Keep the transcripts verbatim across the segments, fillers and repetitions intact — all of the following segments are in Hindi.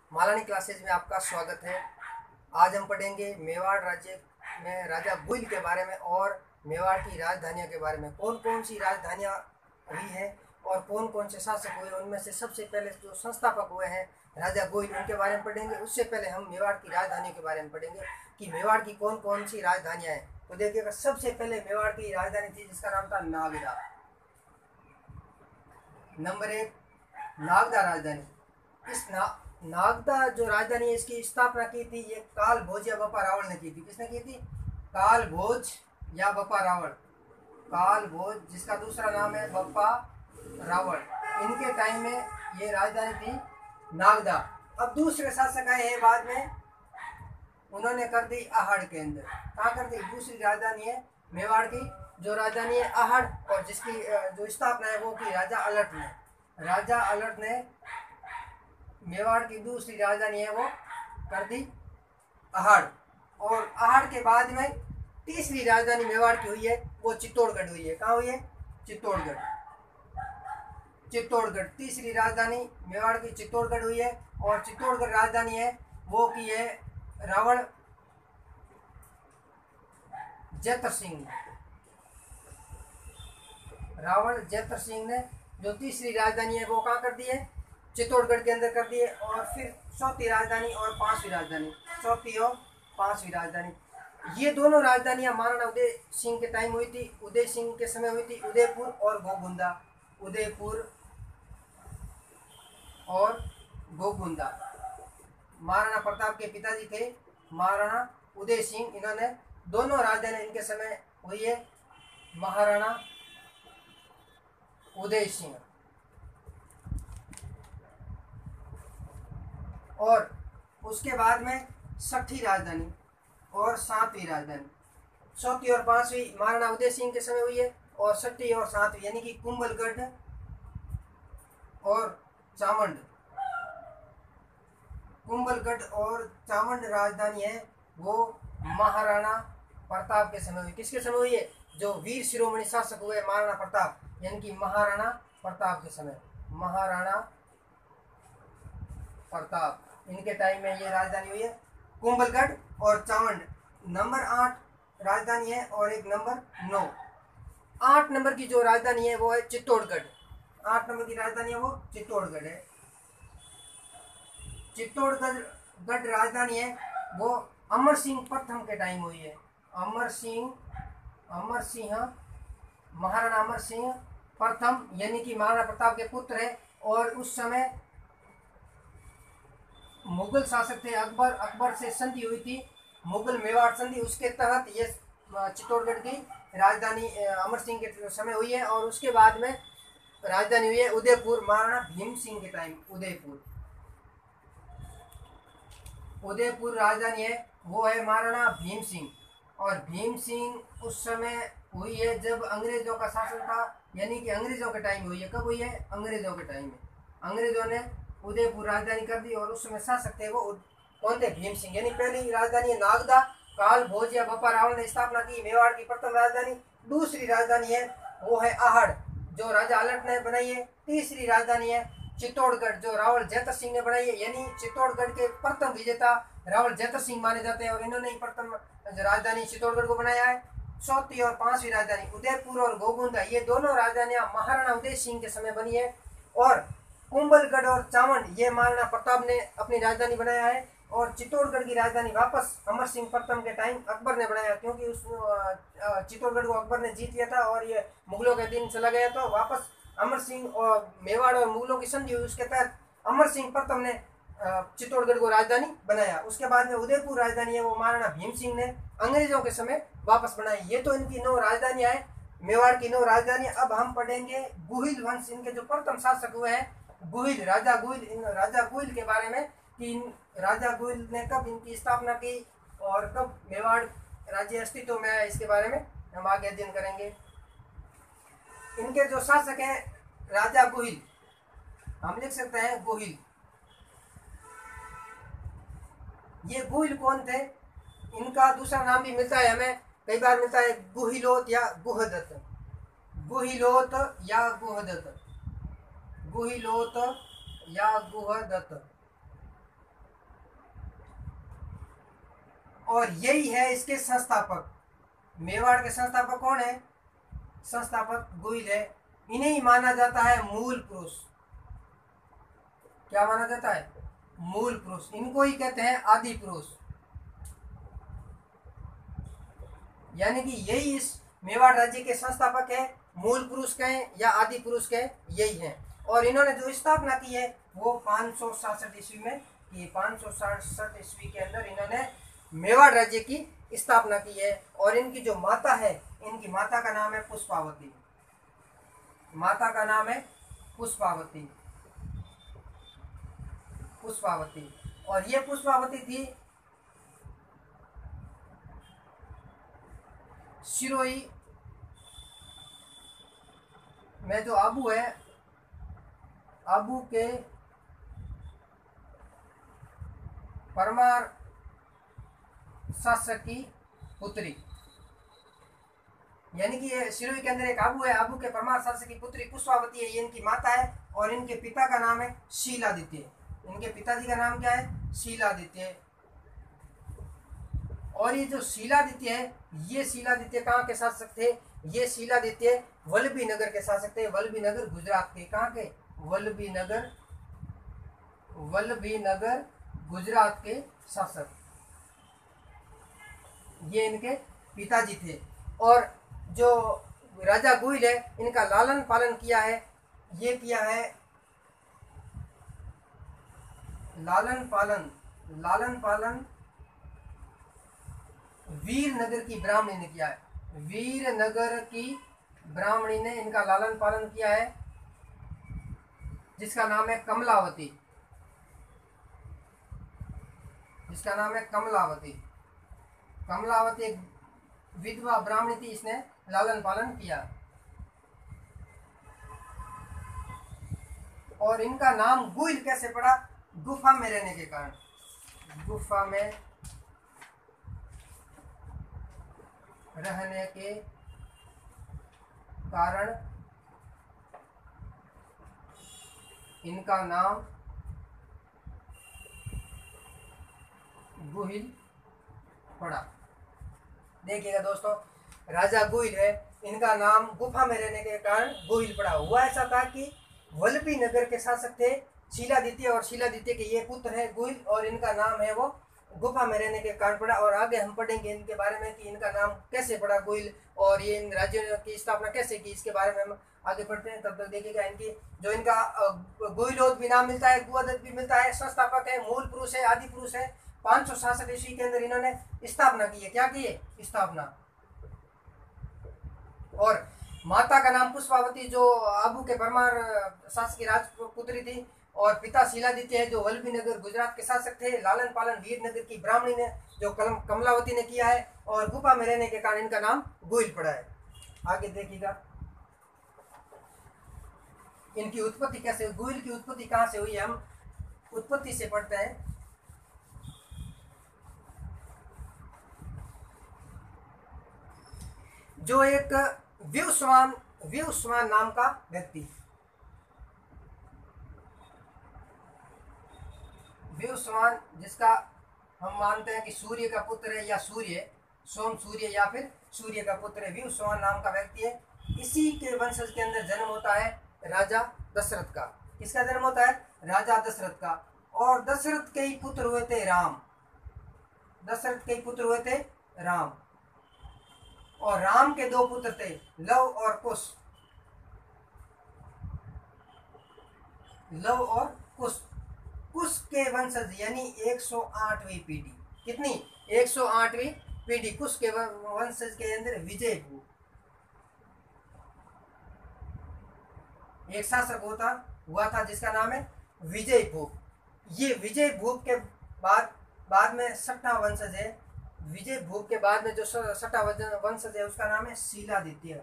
मालानी क्लासेज में आपका स्वागत है। आज हम पढ़ेंगे मेवाड़ राज्य में राजा गुहिल के बारे में और मेवाड़ की राजधानियों के बारे में। कौन कौन सी राजधानियाँ हुई हैं और कौन कौन से शासक हुए, उनमें से सबसे पहले जो संस्थापक हुए हैं राजा गुहिल, उनके बारे में पढ़ेंगे। उससे पहले हम मेवाड़ की राजधानियों के बारे में पढ़ेंगे कि मेवाड़ की कौन कौन सी राजधानियाँ हैं। तो देखिएगा, सबसे पहले मेवाड़ की राजधानी थी जिसका नाम था नागदा। नंबर एक, नागदा राजधानी। इस ना नागदा जो राजधानी है, इसकी स्थापना की थी ये काल भोज या बप्पा रावल ने की थी। किसने की थी? काल भोज या बप्पा रावल। काल भोज, जिसका दूसरा नाम है बप्पा रावल, इनके टाइम में ये राजधानी थी नागदा। अब दूसरे शासक आए हैं बाद में, उन्होंने कर दी अहाड़ के अंदर। कहाँ कर दी? दूसरी राजधानी है मेवाड़ की, जो राजधानी है अहाड़, और जिसकी जो स्थापना है वो की राजा अलट ने। राजा अलट ने मेवाड़ की दूसरी राजधानी है वो कर दी अहाड़। और अहाड़ के बाद में तीसरी राजधानी मेवाड़ की हुई है वो चित्तौड़गढ़ हुई है। कहाँ हुई है? चित्तौड़गढ़। चित्तौड़गढ़ तीसरी राजधानी मेवाड़ की चित्तौड़गढ़ हुई है। और चित्तौड़गढ़ राजधानी है वो की है रावण जैतर सिंह ने। रावण जैतर सिंह ने जो तीसरी राजधानी है वो कहाँ कर दी है? चित्तौड़गढ़ के अंदर कर दी है। और फिर चौथी राजधानी और पांचवी राजधानी, चौथी और पांचवी राजधानी, ये दोनों राजधानियां महाराणा उदय सिंह के टाइम हुई थी। उदय सिंह के समय हुई थी उदयपुर और गोगुंदा। उदयपुर और गोगुंदा। महाराणा प्रताप के पिताजी थे महाराणा उदय सिंह, इन्होंने दोनों राजधानी इनके समय हुई है महाराणा उदय सिंह। और उसके बाद में छठी राजधानी और सातवीं राजधानी, चौथी और पांचवी महाराणा उदय सिंह के समय हुई है, और छठी और सातवीं यानी कि कुंभलगढ़ और चावंड। कुंभलगढ़ और चावंड राजधानी है वो महाराणा प्रताप के समय हुई। किसके समय हुई है? जो वीर शिरोमणि शासक हुए महाराणा प्रताप, यानी कि महाराणा प्रताप के समय, महाराणा प्रताप, इनके टाइम में ये राजधानी हुई है कुंभलगढ़ और चावंड। नंबर आठ राजधानी है और एक नंबर नौ। आठ नंबर की जो राजधानी है वो है चित्तौड़गढ़। आठ नंबर की राजधानी है वो चित्तौड़गढ़ है। चित्तौड़गढ़ गढ़ राजधानी है वो अमर सिंह प्रथम के टाइम हुई है। अमर सिंह अमर सिंह महाराणा अमर सिंह प्रथम, यानी कि महाराणा प्रताप के पुत्र है। और उस समय मुगल शासक थे अकबर। अकबर से संधि हुई थी, मुगल मेवाड़ संधि, उसके तहत ये चित्तौड़गढ़ की राजधानी अमर सिंह के समय हुई है। और उसके बाद में राजधानी हुई है उदयपुर, महाराणा भीम सिंह के टाइम। उदयपुर उदयपुर राजधानी है वो है महाराणा भीम सिंह। और भीम सिंह उस समय हुई है जब अंग्रेजों का शासन था, यानी कि अंग्रेजों के टाइम हुई है। कब हुई है? अंग्रेजों के टाइम में अंग्रेजों ने उदयपुर राजधानी कर दी। और उस समय शासक थे वो कौन थे? भीम सिंह। यानी पहली राजधानी है नागदा, काल भोज या बप्पा रावल ने स्थापना की मेवाड़ की प्रथम राजधानी। दूसरी राजधानी है वो है अहाड़, जो राजा अलट ने बनाई है। तीसरी राजधानी है चित्तौड़गढ़, जो रावल जैतर सिंह ने बनाई है। यानी चित्तौड़गढ़ के प्रथम विजेता रावल जैतर सिंह माने जाते हैं और इन्होंने ही प्रथम राजधानी चित्तौड़गढ़ को बनाया है। चौथी और पांचवी राजधानी उदयपुर और गोगुंदा, ये दोनों राजधानियां महाराणा उदय सिंह के समय बनी है। और कुंभलगढ़ और चावंड ये महाराणा प्रताप ने अपनी राजधानी बनाया है। और चित्तौड़गढ़ की राजधानी वापस अमर सिंह प्रथम के टाइम अकबर ने बनाया, क्योंकि उस चित्तौड़गढ़ को अकबर ने जीत लिया था और ये मुगलों के दिन चला गया। तो वापस अमर सिंह और मेवाड़ और मुगलों की संधि हुई, उसके तहत अमर सिंह प्रथम ने चित्तौड़गढ़ को राजधानी बनाया। उसके बाद में उदयपुर राजधानी है वो महाराणा भीम सिंह ने अंग्रेजों के समय वापस बनाई। ये तो इनकी नौ राजधानियां हैं, मेवाड़ की नौ राजधानियां। अब हम पढ़ेंगे गुहिल वंश, इनके जो प्रथम शासक हुए हैं गुहिल, राजा गुहिल। इन राजा गुहिल के बारे में कि इन राजा गुहिल ने कब इनकी स्थापना की और कब मेवाड़ राज्य अस्तित्व में आया, इसके बारे में हम आगे अध्ययन करेंगे। इनके जो शासक हैं राजा गुहिल, हम लिख सकते हैं गुहिल। ये गुहिल कौन थे? इनका दूसरा नाम भी मिलता है हमें, कई बार मिलता है गुहिलोत या गुहदत्त। गुहिलोत या गुहदत्त, गुहिलोत या गुहदत्त। और यही है इसके संस्थापक। मेवाड़ के संस्थापक कौन है? संस्थापक गुहिल है। इन्हें ही माना जाता है मूल पुरुष। क्या माना जाता है? मूल पुरुष। इनको ही कहते हैं आदि पुरुष, यानी कि यही इस मेवाड़ राज्य के संस्थापक है। मूल पुरुष कहें या आदि पुरुष कहें, यही है। और इन्होंने जो स्थापना की है वो पाँच सौ सासठ ईस्वी में की। पाँच सौ साठ ईस्वी के अंदर इन्होंने मेवाड़ राज्य की स्थापना की है। और इनकी जो माता है, इनकी माता का नाम है पुष्पावती। माता का नाम है पुष्पावती। पुष्पावती और ये पुष्पावती थी सिरोही में जो आबू है, आबू के परमार शासक की पुत्री, यानी कि ये सिरोही के अंदर एक आबू है, आबू के परमार शासक की पुत्री पुष्पावती है, ये इनकी माता है। और इनके पिता का नाम है शीलादित्य। इनके पिताजी का नाम क्या है? शीलादित्य। और ये जो शीलादित्य है, ये शीलादित्य कहाँ के शासक थे? ये शीलादित्य वल्लभी नगर के शासक थे। वल्लभी नगर गुजरात के। कहाँ के? वल्लभी नगर, वल्लभी नगर गुजरात के शासक, ये इनके पिताजी थे। और जो राजा गुहिल है, इनका लालन पालन किया है, ये किया है लालन पालन लालन पालन वीरनगर की ब्राह्मणी ने किया है। वीरनगर की ब्राह्मणी ने इनका लालन पालन किया है, जिसका नाम है कमलावती। जिसका नाम है कमलावती। कमलावती एक विधवा ब्राह्मणी थी, इसने लालन पालन किया। और इनका नाम गुहिल कैसे पड़ा? गुफा में रहने के कारण। गुफा में रहने के कारण इनका नाम गुहिल पड़ा। देखिएगा दोस्तों, राजा गुहिल है, इनका नाम गुफा में रहने के कारण गुहिल पड़ा। हुआ ऐसा था कि वल्लभी नगर के शासक थे शीलादित्य, और शीलादित्य के ये पुत्र है गुहिल, और इनका नाम है वो गुफा में रहने के कारण पड़ा। और आगे हम पढ़ेंगे इनके बारे में कि इनका नाम कैसे पड़ा गुहिल, और ये इन राज्यों की स्थापना कैसे की, इसके बारे में हम आगे पढ़ते हैं। तब तक देखिएगा इनकी जो इनका गुहिलोद भी नाम मिलता है, गुआदत भी मिलता है, संस्थापक है, मूल पुरुष है, आदि पुरुष है। पाँच सौ सासठ ईस्वी के अंदर इन्होंने स्थापना की है। क्या की है? स्थापना। और माता का नाम पुष्पावती, जो आबू के परमार शासक की राजपुत्री थी। और पिता शीलादित्य है, जो वल्लभी नगर गुजरात के शासक थे। लालन पालन वीरनगर की ब्राह्मणी ने, जो कमलावती ने किया है। और गुफा में रहने के कारण इनका नाम गुहिल पड़ा है। आगे देखिएगा इनकी उत्पत्ति कैसे, गुहिल की उत्पत्ति कहाँ से हुई, हम उत्पत्ति से पढ़ते हैं। जो एक व्युस्वान व्युस्वान नाम का व्यक्ति, व्युस्वान जिसका हम मानते हैं कि सूर्य का पुत्र है, या सूर्य सोम सूर्य या फिर सूर्य का पुत्र है, व्युस्वान नाम का व्यक्ति है। इसी के वंशज के अंदर जन्म होता है राजा दशरथ का। किसका जन्म होता है? राजा दशरथ का। और दशरथ के ही पुत्र हुए थे राम। दशरथ के ही पुत्र हुए थे राम। और राम के दो पुत्र थे, लव और कुश। लव और कुश कुश के वंशज, यानी एक सौ आठवीं पीढ़ी। कितनी? एक सौ आठवीं पीढ़ी कुश के वंशज के अंदर विजय भूप एक शासक होता हुआ था, जिसका नाम है विजय भूप। ये विजय भूप के बाद बाद में छठा वंशज है। विजय भूप के बाद में जो छठा वंशज है, उसका नाम है शीलादित्य।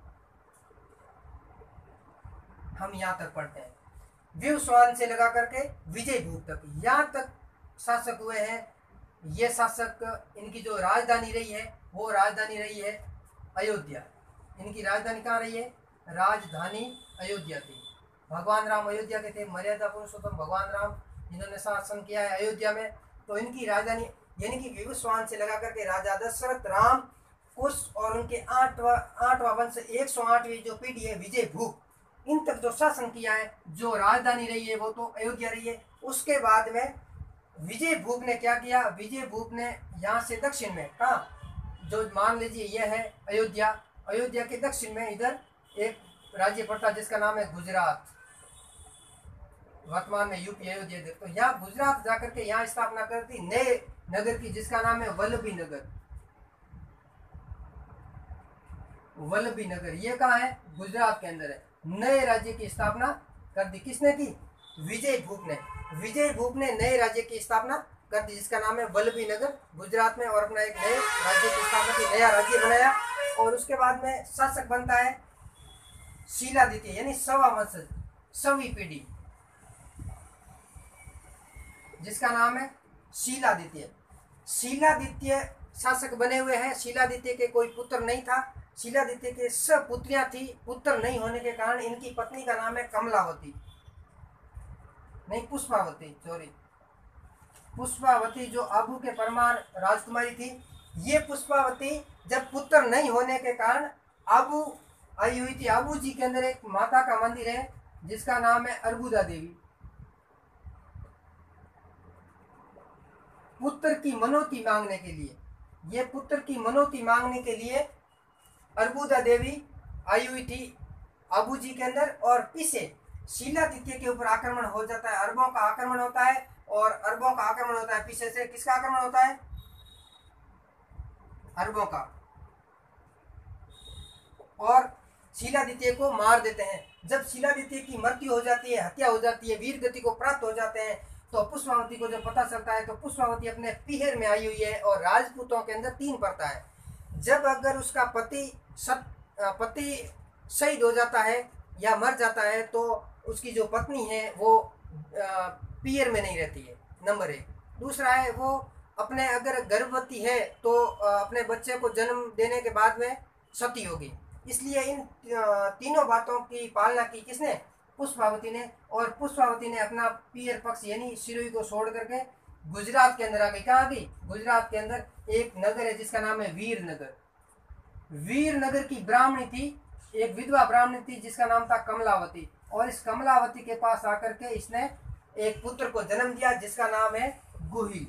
हम यहाँ तक पढ़ते हैं, व्युस्वान से लगा करके विजय भूप तक, यहाँ तक शासक हुए हैं। ये शासक, इनकी जो राजधानी रही है वो राजधानी रही है अयोध्या। इनकी राजधानी कहाँ रही है? राजधानी अयोध्या थी। भगवान राम अयोध्या के थे, मर्यादा पुरुषोत्तम भगवान राम, जिन्होंने शासन किया है अयोध्या में। तो इनकी राजधानी यानी कि विवस्वान से लगा करके राजा दशरथ, राम, कुश और उनके आठवा आठवां वंश एक सौ आठवीं जो पीढ़ी है विजय भूप, इन तक जो शासन किया है, जो राजधानी रही है वो तो अयोध्या रही है। उसके बाद में विजय भूप ने क्या किया, विजय भूप ने यहाँ से दक्षिण में कहा, जो मान लीजिए यह है अयोध्या, अयोध्या के दक्षिण में इधर एक राज्य पड़ता जिसका नाम है गुजरात, वर्तमान में यूपी अयोध्या। तो यहाँ गुजरात जाकर के यहाँ स्थापना करती नए नगर की जिसका नाम है वल्लभी नगर। वल्लभी नगर ये कहाँ है, गुजरात के अंदर है। नए राज्य की स्थापना कर दी, किसने की, विजय भूप ने। विजय भूप ने नए राज्य की स्थापना कर दी जिसका नाम है वल्लभी नगर गुजरात में, और अपना एक नए राज्य की स्थापना की, नया राज्य बनाया। और उसके बाद में शासक बनता है शीलादित्य, यानी सवा वंशज, सवी पीढ़ी, जिसका नाम है शीलादित्य। शीलादित्य शासक बने हुए हैं। शीलादित्य के कोई पुत्र नहीं था, शीलादित्य के सब पुत्रियां थी। पुत्र नहीं होने के कारण इनकी पत्नी का नाम है कमलावती, नहीं पुष्पावती, सॉरी पुष्पावती, जो आबू के परमार राजकुमारी थी। ये पुष्पावती जब पुत्र नहीं होने के कारण आबू आई हुई थी। आबू जी के अंदर एक माता का मंदिर है जिसका नाम है अर्बुदा देवी। पुत्र की मनोती मांगने के लिए, ये पुत्र की मनोती मांगने के लिए अर्बुदा देवी आई हुई थी आबू जी के अंदर। और पीछे शीलादित्य के ऊपर आक्रमण हो जाता है, अरबों का आक्रमण होता है, और अरबों का आक्रमण होता है पीछे से। किसका आक्रमण होता है, अरबों का, और शीलादित्य को मार देते हैं। जब शीलादित्य की मृत्यु हो जाती है, हत्या हो जाती है, वीर गति को प्राप्त हो जाते हैं, तो पुष्पावती को जब पता चलता है तो पुष्पावती अपने पीहर में आई हुई है, और राजपूतों के अंदर तीन प्रथा है। जब अगर उसका पति सत पति शहीद हो जाता है या मर जाता है तो उसकी जो पत्नी है वो पीहर में नहीं रहती है, नंबर एक। दूसरा है वो अपने अगर गर्भवती है तो अपने बच्चे को जन्म देने के बाद में सती होगी। इसलिए इन तीनों बातों की पालना की किसने, पुष्पावती ने। और पुष्पावती ने अपना पीहर पक्ष यानी सिरोही को छोड़ करके गुजरात के अंदर आ गई। कहाँ आ गई, गुजरात के अंदर एक नगर है जिसका नाम है वीर नगर। वीर नगर की ब्राह्मणी थी, एक विधवा ब्राह्मणी थी जिसका नाम था कमलावती, और इस कमलावती के पास आकर के इसने एक पुत्र को जन्म दिया जिसका नाम है गुहिल,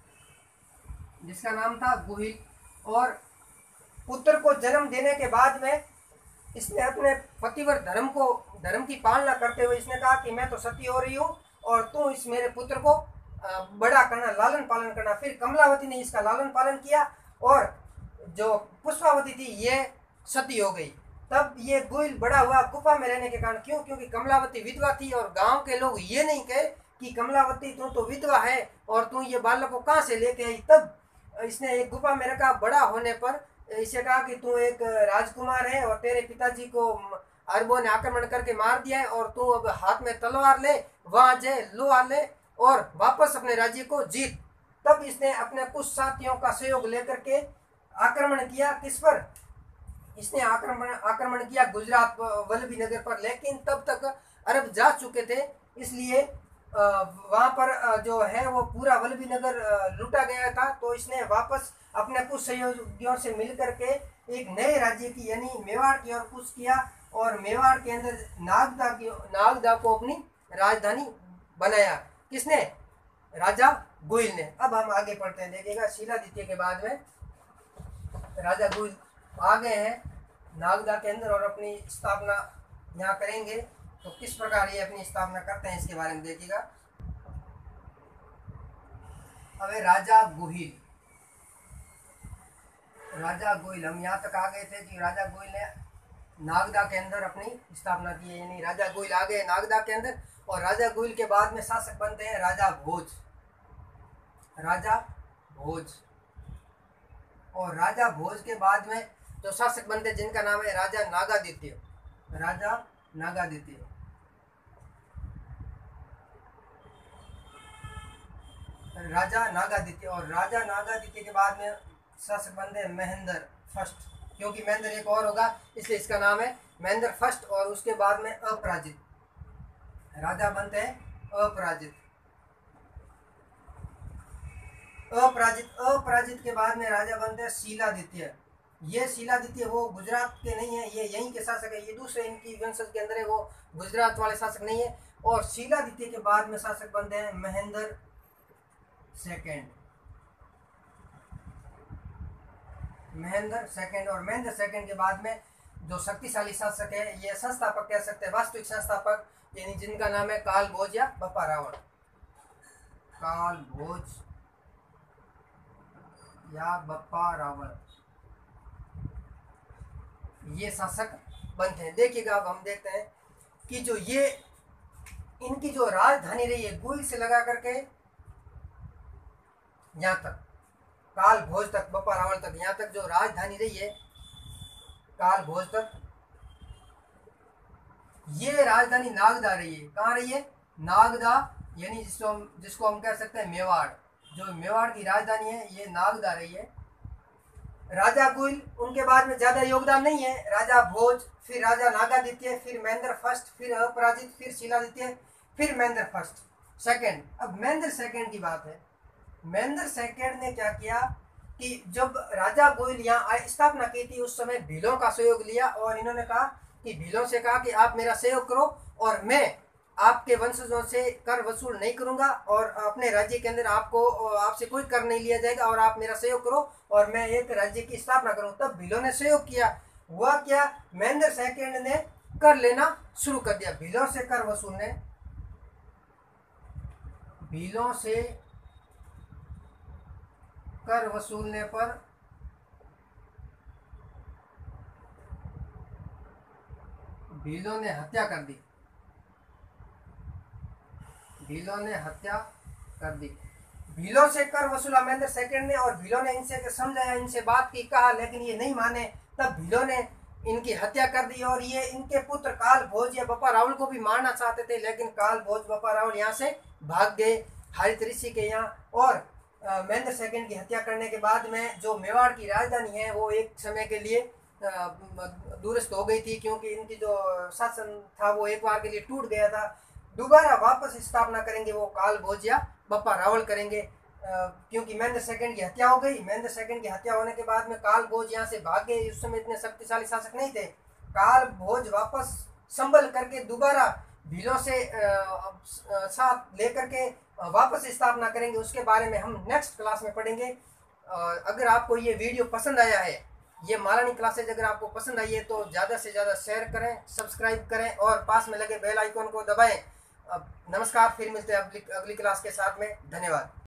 जिसका नाम था गुहिल। और पुत्र को जन्म देने के बाद में इसने अपने पतिव्रत धर्म को धर्म की पालना करते हुए इसने कहा कि मैं तो सती हो रही हूँ और तू इस मेरे पुत्र को बड़ा करना, लालन पालन करना। फिर कमलावती ने इसका लालन पालन किया, और जो पुष्पावती थी ये सती हो गई। तब ये गुहिल बड़ा हुआ गुफा में रहने के कारण, क्यों, क्योंकि कमलावती विधवा थी, और गांव के लोग ये नहीं कहे कि कमलावती तू तो विधवा है और तू ये बालक को कहाँ से लेके आई। तब इसने एक गुफा में रखा। बड़ा होने पर इसे कहा कि तू एक राजकुमार है और तेरे पिताजी को अरबों ने आक्रमण करके मार दिया है, और तू अब हाथ में तलवार ले, वहां जाए लोहा ले और वापस अपने राज्य को जीत। तब इसने अपने कुछ साथियों का सहयोग लेकर के आक्रमण किया। किस पर, इसने आक्रमण आक्रमण किया गुजरात वल्लभी नगर पर। लेकिन तब तक अरब जा चुके थे, इसलिए वहां पर जो है वो पूरा वल्लभी नगर लूटा गया था। तो इसने वापस अपने कुछ सहयोगियों से मिलकर के एक नए राज्य की यानी मेवाड़ की ओर कूच किया, और मेवाड़ के अंदर नागदा की नागदा को अपनी राजधानी बनाया। किसने, राजा गुहिल ने। अब हम आगे पढ़ते हैं, देखिएगा शीलादित्य के बाद में राजा गुहिल आ गए हैं नागदा के अंदर और अपनी स्थापना यहाँ करेंगे। तो किस प्रकार ये अपनी स्थापना करते हैं इसके बारे में देखिएगा। अब राजा गुहिल, राजा गुहिल हम यहाँ तक आ गए थे कि राजा गुहिल ने नागदा के अंदर अपनी स्थापना की है, यानी राजा गुहिल आ गए नागदा के अंदर। और राजा गुहिल के बाद में शासक बनते हैं राजा भोज, राजा भोज। और राजा भोज के बाद में जो शासक बनते हैं जिनका नाम है राजा नागादित्य, राजा नागादित्य। राजा नागादित्य और राजा नागादित्य के बाद में शासक बनते हैं महेंद्र फर्स्ट, क्योंकि महेंद्र एक और होगा इसलिए इसका नाम है महेंद्र फर्स्ट। और उसके बाद में अपराजित राजा बनते हैं अपराजित। अपराजित अपराजित के बाद में राजा बनते हैं शीलादित्य। ये शीलादित्य वो गुजरात के नहीं है, ये यहीं के शासक है, ये दूसरे इनकी वंशज के अंदर है, वो गुजरात वाले शासक नहीं है। और शीलादित्य के बाद में शासक बनते हैं महेंद्र सेकंड, महेंद्र सेकंड। और महेंद्र सेकंड के बाद में जो शक्तिशाली शासक है, ये संस्थापक कह सकते हैं, वास्तविक संस्थापक, यानी जिनका नाम है काल भोज या बप्पा रावल, काल भोज या बप्पा रावल, ये शासक बनते हैं। देखिएगा अब हम देखते हैं कि जो ये इनकी जो राजधानी रही है गुल से लगा करके यहां तक, काल भोज तक, बप्पा रावल तक, यहां तक जो राजधानी रही है काल भोज तक, ये राजधानी नागदा रही है। कहाँ रही है? नागदा, यानी जिसको हम जिसको हम कह सकते हैं मेवाड़, जो मेवाड़ की राजधानी है ये नागदा रही है। राजा गुल, उनके बाद में ज्यादा योगदान नहीं है। राजा भोज, फिर राजा नागादित्य, फिर महेंद्र फर्स्ट, फिर अपराजित, फिर शीलादित्य, फिर महेंद्र फर्स्ट सेकंड। अब महेंद्र सेकंड की बात है। महेंद्र सेकंड ने क्या किया कि जब राजा गोयल यहाँ स्थापना की थी उस समय भीलों का सहयोग लिया, और इन्होंने कहा कि भीलों से कहा कि आप मेरा सहयोग करो और मैं आपके वंशजों से कर वसूल नहीं करूंगा, और अपने राज्य के अंदर आपको आपसे कोई कर नहीं लिया जाएगा, और आप मेरा सहयोग करो और मैं एक राज्य की स्थापना करूं। तब भीलों ने सहयोग किया। हुआ क्या? महेंद्र सेकंड ने कर लेना शुरू कर दिया, भीलों से कर वसूलने, भीलों से कर वसूलने पर भीलों ने हत्या कर दी, भीलों ने हत्या कर दी। भीलों से कर वसूला महेंद्र सेकंड ने, और भीलों ने इनसे समझाया, इनसे बात की, कहा, लेकिन ये नहीं माने। तब भीलों ने इनकी हत्या कर दी, और ये इनके पुत्र काल भोज या बप्पा रावल को भी मारना चाहते थे, लेकिन काल भोज बप्पा रावल यहाँ से भाग गए हरित ऋषि के यहाँ। और महेंद्र सेकंड की हत्या करने के बाद में जो मेवाड़ की राजधानी है वो एक समय के लिए दूरस्थ हो गई थी, क्योंकि इनकी जो शासन था वो एक बार के लिए टूट गया था। दोबारा वापस स्थापना करेंगे वो काल भोज या बप्पा रावल करेंगे, क्योंकि महेंद्र सेकंड की हत्या हो गई। महेंद्र सेकंड की हत्या होने के बाद में काल भोज यहाँ से भाग गए। उस समय इतने शक्तिशाली शासक नहीं थे। काल भोज वापस संभल करके दोबारा भीलों से साथ लेकर के वापस स्थापना करेंगे। उसके बारे में हम नेक्स्ट क्लास में पढ़ेंगे। अगर आपको ये वीडियो पसंद आया है, ये महारानी क्लासेज अगर आपको पसंद आई है तो ज़्यादा से ज़्यादा शेयर करें, सब्सक्राइब करें और पास में लगे बेल आइकन को दबाएं। नमस्कार, फिर मिलते हैं अगली अगली क्लास के साथ में। धन्यवाद।